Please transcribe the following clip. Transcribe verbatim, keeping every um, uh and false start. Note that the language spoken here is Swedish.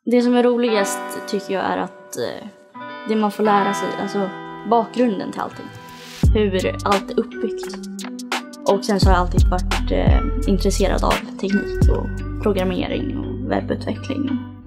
Det som är roligast tycker jag är att eh, det man får lära sig, alltså bakgrunden till allting. Hur allt är uppbyggt. Och sen så har jag alltid varit eh, intresserad av teknik och programmering och webbutveckling.